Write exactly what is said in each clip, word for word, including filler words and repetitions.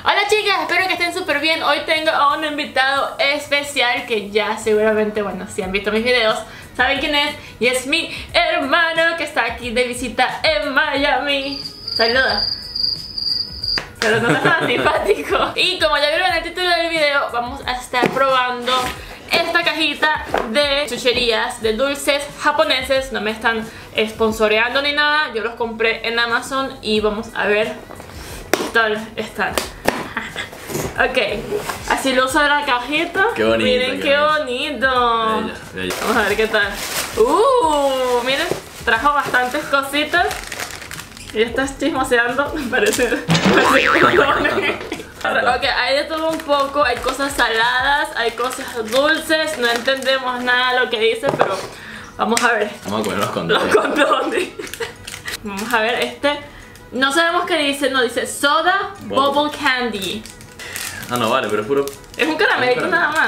Hola chicas, espero que estén súper bien. Hoy tengo a un invitado especial que ya seguramente, bueno, si han visto mis videos, saben quién es. Y es mi hermano que está aquí de visita en Miami. Saluda. Pero no es tan simpático. Y como ya vieron en el título del video, vamos a estar probando esta cajita de chucherías, de dulces japoneses. No me están sponsoreando ni nada. Yo los compré en Amazon y vamos a ver qué tal están. Ok, así lo uso la cajita. Qué bonito. Miren qué, qué bonito. Bella, bella. Vamos a ver qué tal. Uh, miren, trajo bastantes cositas. Y estás chismoseando. Parece. parece Ok, hay de todo un poco. Hay cosas saladas, hay cosas dulces. No entendemos nada de lo que dice, pero vamos a ver. Vamos a comer los condones. Los condones. Vamos a ver este. No sabemos qué dice. No, dice soda bubble, bubble candy. Ah, no, vale, pero es puro. Es un caramelito nada más.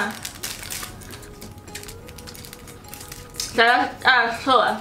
Sabe a soda.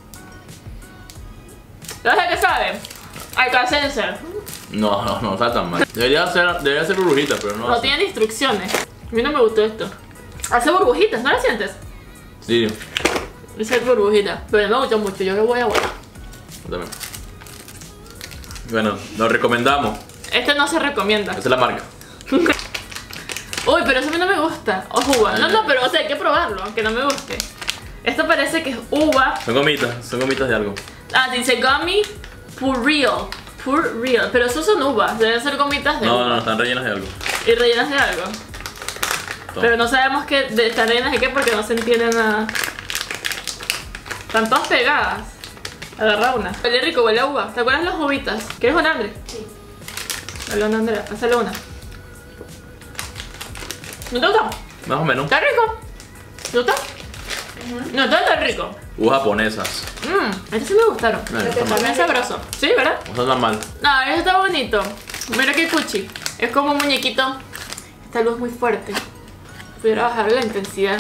¿Sabes qué sabe? Alcacelce. No, no, no está tan mal. Debería ser, debería ser burbujita, pero no. No tiene instrucciones. A mí no me gustó esto. Hace burbujitas, ¿no la sientes? Sí. Dice burbujitas, pero me gustó mucho. Yo lo voy a guardar. Yo también. Bueno, lo recomendamos. Este no se recomienda. Esa es la marca. Uy, pero eso a mí no me gusta. O uva. No, no, pero o sea, hay que probarlo, aunque no me guste. Esto parece que es uva. Son gomitas, son gomitas de algo. Ah, dice gummy for real. For real. Pero esos son uvas. Deben ser gomitas de no, uva. No, no, están rellenas de algo. Y rellenas de algo. Toma. Pero no sabemos qué de, están rellenas de qué porque no se entiende nada. Están todas pegadas. Agarra una. Huele rico, huele a uva. ¿Te acuerdas las uvitas? ¿Quieres una, André? Sí. Dale una, Andrea. Hazle una. ¿No te gusta? Más o menos. ¿Está rico? ¿No está? Uh-huh. No, está tan rico. Uvas japonesas. Mmm, estos sí me gustaron. No, no Está bien sabroso. Sí, ¿verdad? No está tan mal. No, eso está bonito. Mira qué cuchi. Es como un muñequito. Esta luz es muy fuerte. Pudiera bajar la intensidad.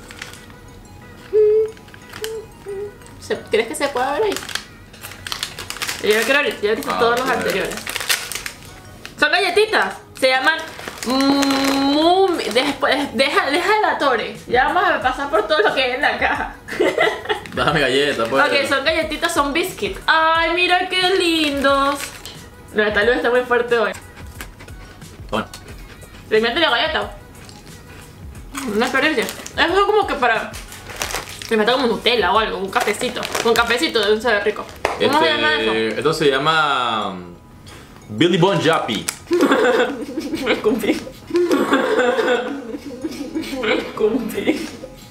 ¿Crees que se pueda ver ahí? Yo creo que ya he visto ah, todos los anteriores. Son galletitas. Se llaman Mmm, después, deja, deja la torre. Ya vamos a pasar por todo lo que hay en la caja. Dame galletas, pues. Ok, son galletitas, son biscuits. Ay, mira qué lindos. La tal vez está muy fuerte hoy. Bueno. Le mete la galleta. Una experiencia. Es como que para. Le mete como Nutella o algo, un cafecito. Un cafecito debe ser rico. ¿Cómo este, se llama eso? Esto se llama Billy Bon Jappy. Me escupí. Me escupí.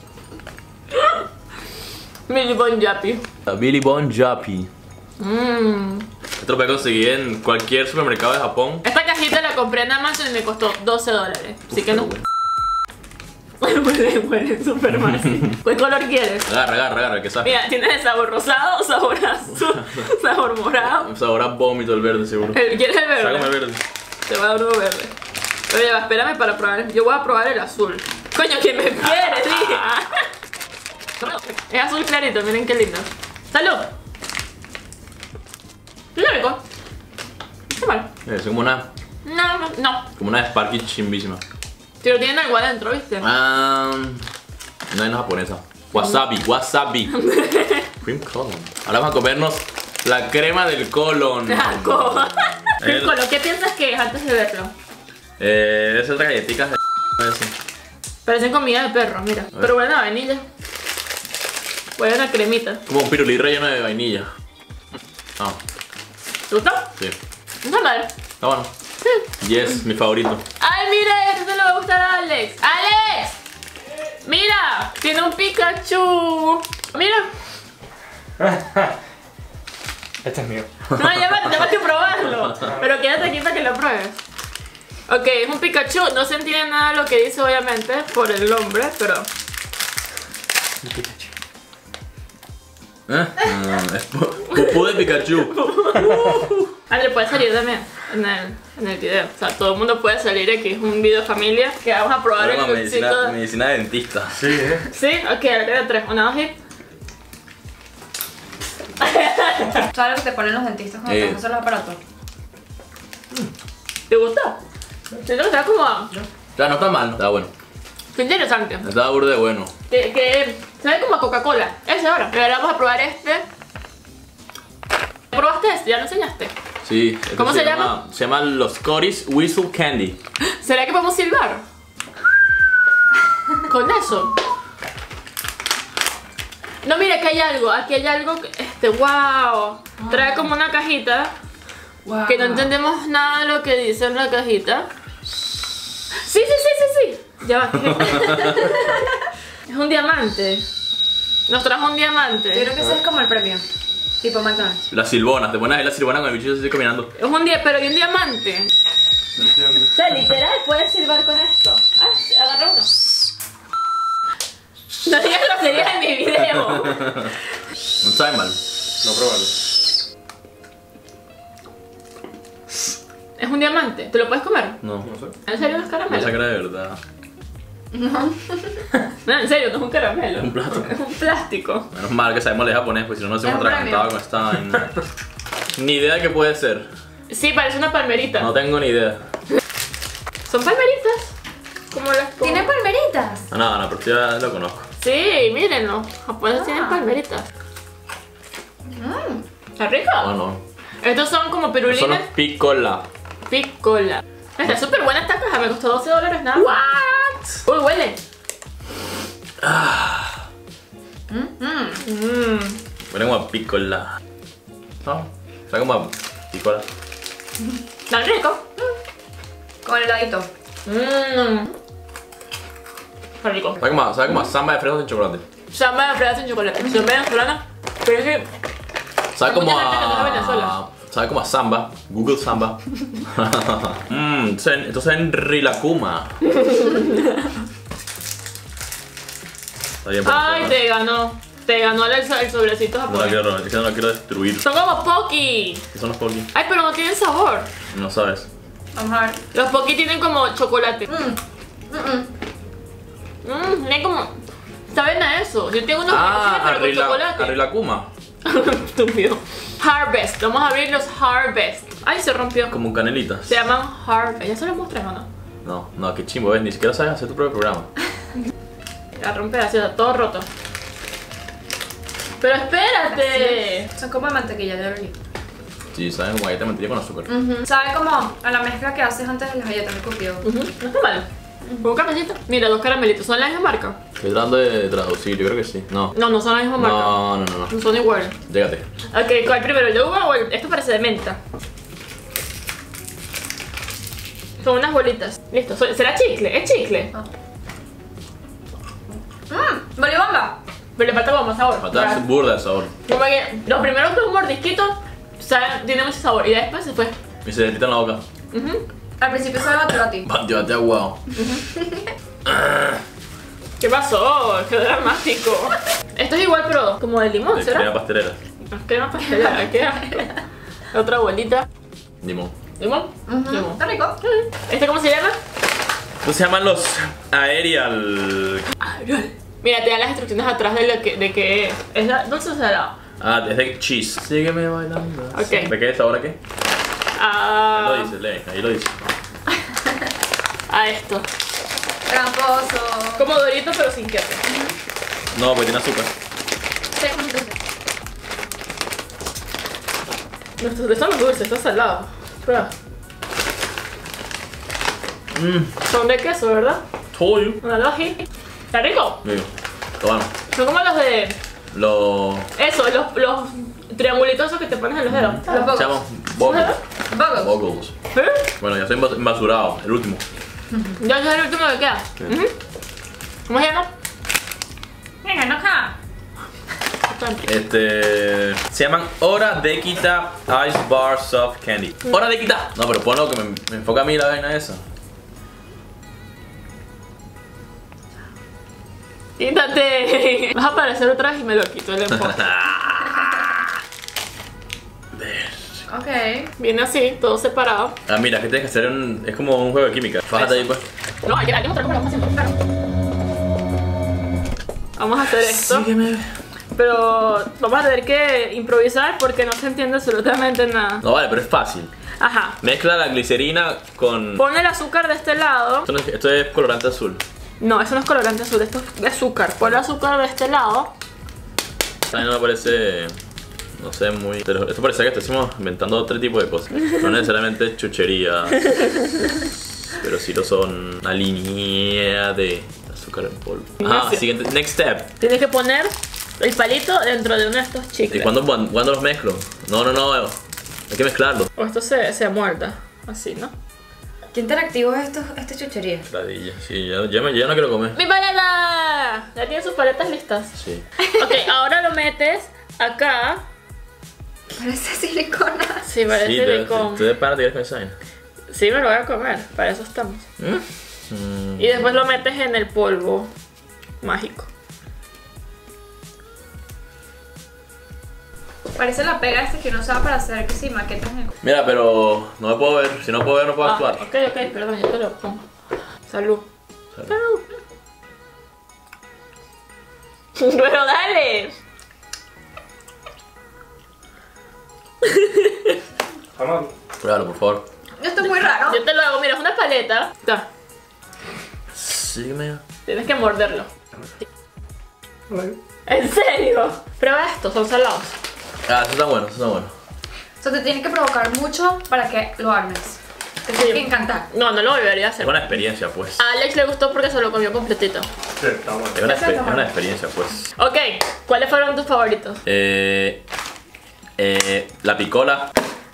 Billy Bon Jappy. Billy Bon Jappy. Mmm. Esto lo puedes conseguir en cualquier supermercado de Japón. Esta cajita la compré en Amazon y me costó doce dólares. Así Uf, que no. Huele, huele súper mal. ¿Cuál color quieres? Agarra, agarra, agarra, que sabe. Mira, ¿tienes el sabor rosado, sabor azul, sabor morado? Sabor a vómito el verde, seguro. ¿Quieres el verde? Sácame el verde. Te voy a dar uno verde. Oye, va, espérame para probar. Yo voy a probar el azul. Coño, que me quieres, dije. Es azul clarito, miren qué lindo. ¡Salud! ¿Está rico? No está mal. Es como una. No, no, no. Como una Sparky chimbísima. Pero tienen algo adentro, ¿viste? Ah, no es japonesa. Wasabi, wasabi. Cream colon. Ahora vamos a comernos la crema del colon. Asco. El colon, ¿qué piensas que es antes de verlo? Eh, es otra galletitas de eso. Parecen comida de perro, mira. Pero bueno, vainilla. Huele una cremita. Como un pirulí relleno de vainilla. Ah. ¿Te gusta? Sí. No está mal. Está bueno. Sí. Yes, mi favorito. ¡Ay, mira! Este se lo va a gustar a Alex. ¡Alex! ¡Mira! Tiene un Pikachu. Mira. Este es mío. No, ya va, tengo que probarlo. Pero quédate aquí para que lo pruebes. Ok, es un Pikachu. No se entiende nada de lo que dice, obviamente, por el nombre, pero... Un Pikachu. ¿Eh? No, es pupú de Pikachu. André puede salir también en el, en el video. O sea, todo el mundo puede salir aquí. Es un video familia que vamos a probar Broma, el medicina, dulcito. medicina de dentista. Sí, eh. ¿Sí? Ok, ahora queda tres. Una, dos y... ¿Sabes lo que te ponen los dentistas cuando Eh. te usan los aparatos? ¿Te gustó? Siento que está como... O sea, no está mal, está bueno. Qué interesante. Está burde bueno. Que, que sabe como a Coca-Cola. Ese ahora. Pero ahora vamos a probar este. ¿Probaste este? ¿Ya lo enseñaste? Sí. Este ¿Cómo se llama? Se llaman los Scottish Whistle Candy. ¿Será que podemos silbar? Con eso. No, mira, aquí hay algo. Aquí hay algo. que- Este, wow. Trae como una cajita. Wow. Que no entendemos nada de lo que dice en la cajita. Sí, sí, sí, sí, sí. Ya va. Es un diamante. Nos trajo un diamante. Yo creo que ese es como el premio. Tipo McDonald's. Las silbonas, te pones ahí la silbona con el bicho así caminando. Es un día, pero hay un diamante. O sea, literal, puedes silbar con esto. Ah, agarra uno. No digas groserías en mi video. No sabe mal. No probarlo. Es un diamante. ¿Te lo puedes comer? No. No sé. ¿En serio no es No caramelo? saca de verdad. No, en serio, no es un caramelo. Un plástico. Es un plástico. Menos mal que sabemos leer japonés, pues si no nos hemos Es un atragantado con esta vaina. Ni idea de qué puede ser. Sí, parece una palmerita. No tengo ni idea. ¿Son palmeritas? Como las... como- ¿Tiene palmeritas? No, no, no, pero sí ya lo conozco. Sí, mírenlo. Los japoneses tienen Ah. palmeritas. Mmm. ¿Está rico? No, no. Estos son como Son pirulines los picola. Piccola. Está súper buena esta caja, me costó doce dólares nada. ¿What? Uy, huele. Mmm. Huele como a picola. No, sabe como a picola. Está rico. Con el heladito. Mmm. Está rico. Sabe como a, sabe como a samba de fresas en chocolate. Samba de fresas sin chocolate. Son venezolana, pero es que Sabe Hay como mucha gente que no es a... Venezuela. Sabe como a samba. Google samba. Mmm, esto es en Rilakuma. Está bien, Ay, pero te ganó. Te ganó el, el sobrecito no la japonés. quiero, es que no la quiero destruir. Son como Pocky. ¿Qué son los Pocky? Ay, pero no tienen sabor. No sabes. Vamos a ver. Los Pocky tienen como chocolate. Mmm. Mmm. Mmm, tienen como... ¿Saben a eso? Yo tengo unos Ah, pero con Arila, chocolate. Arilakuma. Estúpido. Harvest. Vamos a abrir los Harvest. Ay, se rompió. Como canelitas. Se llaman Harvest. ¿Ya se los mostré o no? No, no, qué chimbo, ves, ni siquiera sabes hacer tu propio programa. Ya rompe así, está todo roto. Pero espérate. Son como de mantequilla de orilla. Sí, saben como galleta de mantequilla con azúcar. Ujú. Sabe como a la mezcla que haces antes de las galletas de cookie. Ujú, no está mal. Un caramelito. Mira, dos caramelitos. ¿Son la misma marca? Estoy tratando de traducir, yo creo que sí. No. No, no son la misma marca. No, no, no, no. No son iguales. Llégate. Ok, ¿cuál primero? ¿El de uva o el...? Esto parece de menta. Son unas bolitas. Listo. so- ¿Será chicle? ¿Es chicle? Mmm. Bolibomba. Pero le falta como más sabor. Falta ¿verdad? burda de sabor. Como que los primeros dos mordisquitos saben, tienen mucho sabor y después se fue. Y se derrita en la boca. Ujú. Al principio sabe a ti. Llévate aguado. ¿Qué pasó? ¡Qué dramático! Esto es igual pero como de limón, De ¿será? crema pastelera. No, crema pastelera, qué asco. Otra bolita. Limón. ¿Limón? Ujú. Limón. Está rico. ¿Este cómo se llama? Estos se llaman los Aerial. Mira, te dan las instrucciones atrás de lo que, de que es. ¿Es la dulce o salado? Ah, es de cheese. Sígueme bailando. Ok. ¿De qué es ahora qué? Ah, Ahí lo dice, lee, ahí lo dice. a esto. Tramposo. Como Dorito pero sin queso. No, porque tiene azúcar. Sí, muy dulce. No, esto, esto no es dulce, esto es salado. Prueba. Mmm, Son de queso, ¿verdad? told you. Una ají. ¿Está rico? Digo, toma. Son como los de... Los. Eso, los, los triangulitos esos que te pones en los dedos. Los Se bogos. llaman Bogles. Bogos. Bogles. ¿Eh? Bueno, ya estoy embas- embasurado. El último. Ya es el último que queda. Ujú. ¿Cómo se llama? Venga, no acá. Este. Se llaman Hora de Quita Ice Bar Soft Candy. Hora de Quita. No, pero ponlo que me, me enfoca a mí la vaina esa. Quítate. Vas a aparecer otra vez y me lo quito el enfoque. Ok. Viene así, todo separado. Ah, mira, que tienes que hacer un. Es como un juego de química. Fájate ahí, pues. No, hay que, hay que mostrar cómo lo vamos a hacer. Claro. Vamos a hacer esto. Sígueme. Pero vamos a tener que improvisar porque no se entiende absolutamente nada. No, vale, pero es fácil. Ajá. Mezcla la glicerina con... Pon el azúcar de este lado. Esto, no es, esto es colorante azul. No, eso no es colorante azul, esto es de azúcar. Pon el azúcar de este lado. A mí no me parece... No sé, muy... Pero esto parece que estamos inventando otro tipo de cosas. No necesariamente chuchería. Pero sí lo son una línea de azúcar en polvo. Ah, siguiente, next step. Tienes que poner el palito dentro de uno de estos ¿Y chicles. cuándo, cuándo los mezclo? No, no, no, hay que mezclarlos. O esto se, se muerda, así, ¿no? ¿Qué interactivo es esto, esta chuchería? Ladilla, sí, ya, ya, me, ya no quiero comer. ¡Mi paleta! ¿Ya tienen sus paletas listas? Sí. Ok, ahora lo metes acá. Parece silicona. Sí, parece Sí, silicón. ¿tú de pana te quieres con esa vaina? Sí, me lo voy a comer, para eso estamos. Mm. Y después lo metes en el polvo mágico. Parece la pega esta que uno usaba para hacer que sí, maquetas en el... Mira, pero no me puedo ver. Si no puedo ver, no puedo Ah, actuar. ok, ok, perdón, yo te lo pongo. Salud. Salud. Salud. Pero dale. Vamos. Pruébalo, por favor. Esto es muy raro. Yo te lo hago, mira, es una paleta. Ta. Sígueme. Tienes que morderlo. Vale. ¿En serio? Prueba esto, son salados. Ah, eso está bueno, eso está bueno. O sea, te tiene que provocar mucho para que lo armes. Te tiene que encantar. No, no lo volvería a Es hacer. una experiencia, pues. A Alex le gustó porque se lo comió completito. Sí, está bueno. Es una, Esa exper- está es una buena. experiencia, pues. Ok, ¿cuáles fueron tus favoritos? Eh, eh, la picola.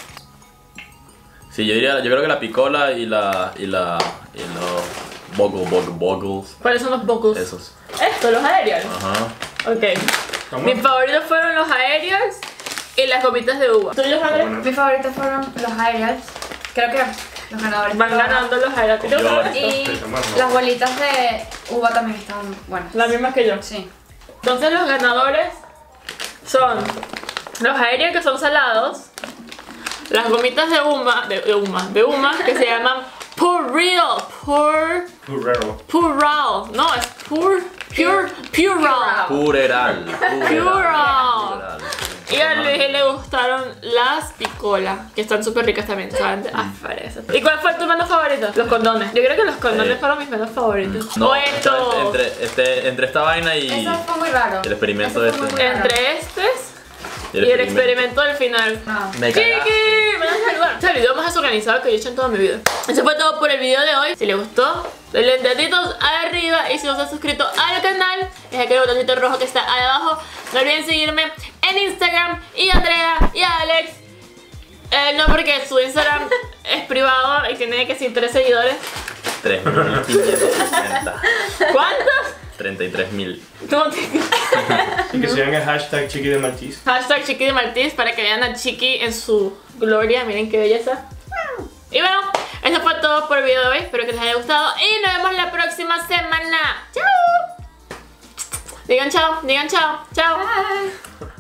Sí, yo diría, yo creo que la picola y la y la y los boggle boggle boggles. ¿Cuáles son los bocus? Esos. Estos, los aéreos. Ajá. Ok. ¿Cómo? Mis favoritos fueron los aéreos y las gomitas de uva. ¿Tuyos, Andrés? Bueno. Mis favoritos fueron los aerials. Creo que los ganadores. Van ganando los aéreos. ¿Te gustan Yo- estos? Y Sí, bueno. las bolitas de uva también estaban buenas. Las mismas que yo. Sí. Entonces los ganadores son los aéreos, que son salados, las gomitas de Uma, de, de Uma, de Uma, que se llaman Purreal, Pur, Purrero. Pural, no, es Pur, Pure, Pural. Pureral. Pural. Y a Luis le gustaron las picolas, que están súper ricas también, saben a fresas. ¿Y cuál fue tu menos favorito? Los condones. Yo creo que los condones Eh. fueron mis menos favoritos. No, o está estos. entre, este, entre esta vaina y Eso fue muy raro. el experimento Eso fue este. muy raro. Entre estos y el experimento del final. No. Me ¡Chiqui! cagaste. ¡Me vas a saludar! Es el video más desorganizado que yo he hecho en toda mi vida. Eso fue todo por el video de hoy. Si les gustó, denle deditos arriba. Y si no se han suscrito al canal, dejen el botoncito rojo que está ahí abajo. No olviden seguirme en Instagram. Y a Andrea y a Alex. Eh, no, porque su Instagram es privado y tiene que ser tres seguidores. tres mil quinientos sesenta. ¿Cuántos? treinta y tres mil. No te... Y que sigan el hashtag Chiqui de Martís. Hashtag Chiqui de Martís para que vean a Chiqui en su gloria. Miren qué belleza. Y bueno, eso fue todo por el video de hoy. Espero que les haya gustado y nos vemos la próxima semana. ¡Chao! Digan chao, digan chao, chao. Bye.